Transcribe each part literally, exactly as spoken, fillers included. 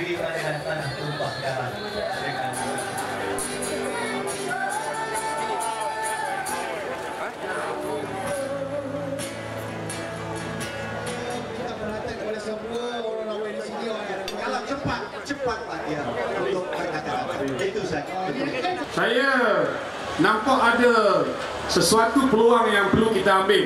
negeri dengan tanah tumpah darah. Kita perhatikan kepada semua orang ramai di sini. Kalau cepat, cepatlah dia untuk berkata-kata. Itu saja. Saya nampak ada sesuatu peluang yang perlu kita ambil.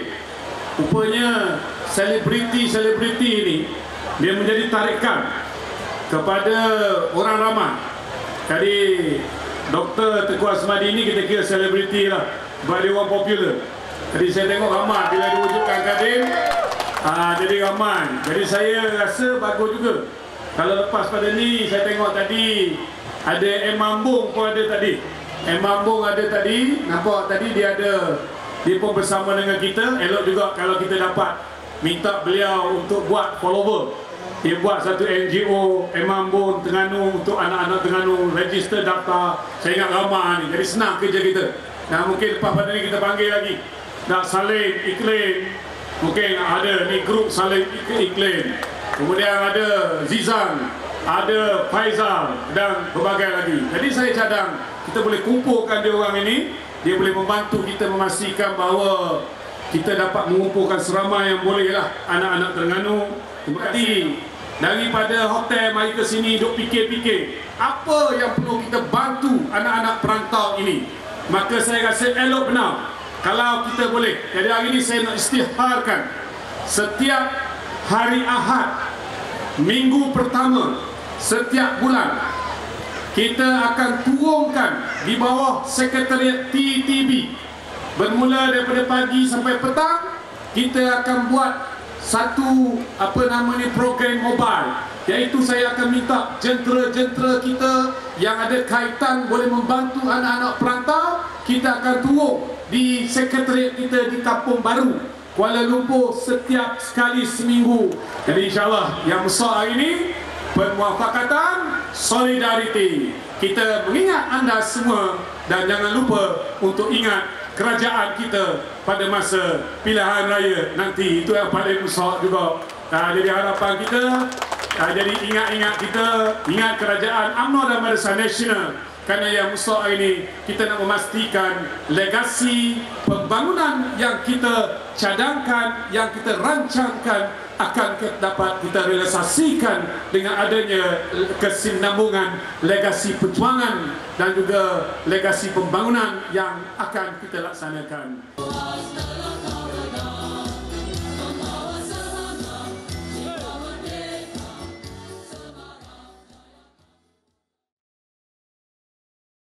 Rupanya selebriti-selebriti ini dia menjadi tarikan kepada orang ramai. Jadi Doktor Tengku Asmadi ini kita kira selebriti lah, sebab dia orang popular. Jadi saya tengok ramai bila diwujudkan Kadim, aa, jadi ramai. Jadi saya rasa bagus juga. Kalau lepas pada ni saya tengok tadi ada M. Mambung pun ada tadi. M. Mambung ada tadi, nampak tadi dia ada, dia pun bersama dengan kita. Elok juga kalau kita dapat minta beliau untuk buat follower. Dia buat satu N G O M. Mambung Terengganu untuk anak-anak Terengganu, register daftar. Saya ingat ramai ni, jadi senang kerja kita. Dan mungkin lepas pada ni kita panggil lagi. Nak salin iklim, mungkin ada ni grup salin iklim. Kemudian ada Zizan, ada Faizal dan berbagai lagi. Jadi saya cadang kita boleh kumpulkan dia orang ini. Dia boleh membantu kita memastikan bahawa kita dapat mengumpulkan seramai yang bolehlah anak-anak Terengganu. Terima kasih. Daripada hotel mari ke sini duk fikir-fikir apa yang perlu kita bantu anak-anak perantau ini. Maka saya rasa elok benar kalau kita boleh. Jadi hari ini saya nak isytiharkan setiap hari Ahad minggu pertama setiap bulan kita akan turunkan di bawah Sekretariat T T B. Bermula daripada pagi sampai petang kita akan buat satu apa nama ni program mobile, iaitu saya akan minta jentera-jentera kita yang ada kaitan boleh membantu anak-anak perantau. Kita akan turun di sekretariat kita di Kampung Baru, Kuala Lumpur setiap sekali seminggu. Jadi insyaAllah yang besar hari ini permuafakatan solidariti. Kita mengingat anda semua dan jangan lupa untuk ingat kerajaan kita pada masa pilihan raya nanti. Itu yang paling besar juga. Nah, jadi harapan kita, nah, jadi ingat-ingat kita, ingat kerajaan U M N O dan Barisan Nasional. Kerana yang besar ini kita nak memastikan legasi pembangunan yang kita cadangkan, yang kita rancangkan akan dapat kita realisasikan dengan adanya kesinambungan legasi perjuangan dan juga legasi pembangunan yang akan kita laksanakan.